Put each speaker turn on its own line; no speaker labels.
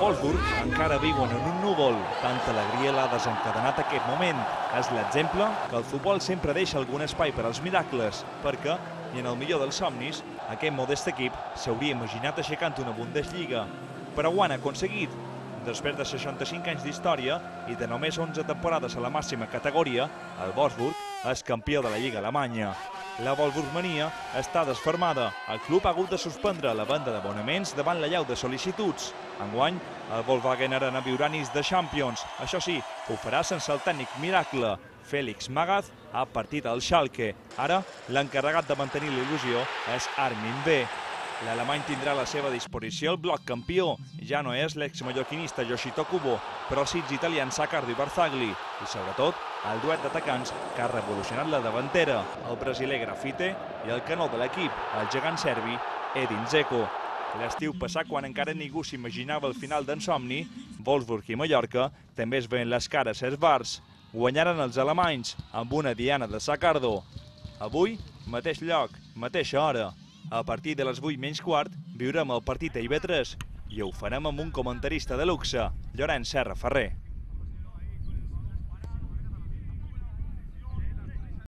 Wolfsburg encara viuen en un núvol. Tanta alegria l'ha desencadenat aquest moment. És l'exemple que el futbol sempre deixa algun espai per als miracles, perquè, ni en el millor dels somnis, aquest modest equip s'hauria imaginat aixecant una Bundesliga. Però ho han aconseguit. Després de 65 anys d'història i de només 11 temporades a la màxima categoria, el Wolfsburg és campió de la Lliga Alemanya. La Wolfsburgmania està desfermada. El club ha hagut de suspendre la venda d'abonaments davant la llau de sol·licituds. Enguany, el Volkswagen Arena viurà nits de Champions. Això sí, ho farà sense el tècnic miracle. Félix Magath ha partit al Schalke. Ara, l'encarregat de mantenir la il·lusió és Armin B. L'alemany tindrà a la seva disposició el bloc campió. Ja no és l'exmallorquinista Yoshito Kubo, però els hits italians Saccardo i Barzagli. I sobretot, el duet d'atacants que ha revolucionat la davantera, el brasiler Grafite i el canó de l'equip, el gegant serbi Edin Dzeko. L'estiu passat, quan encara ningú s'imaginava el final d'en somni, Wolfsburg i Mallorca també es veien les cares als bars. Guanyaren els alemanys amb una diana de Saccardo. Avui, mateix lloc, mateixa hora. A partir de les 8:15 viurem el partit a IB3 i ho farem amb un comentarista de luxe, Llorenç Serra Ferrer.